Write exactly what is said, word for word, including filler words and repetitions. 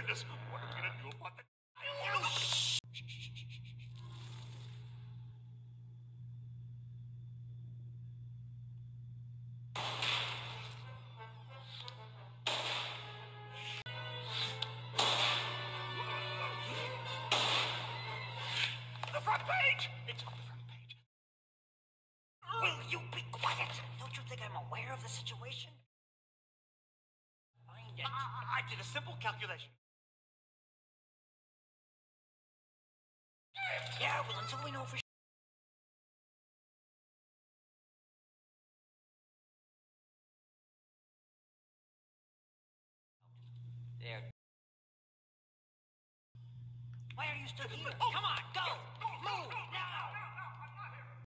goodness, what are we gonna do about the... The front page! It's on the front page. Will you be quiet? Don't you think I'm aware of the situation? Find it. Uh, I did a simple calculation. Yeah, well, until we know for sure. There. Why are you still here? Oh. Come on, go! Move now!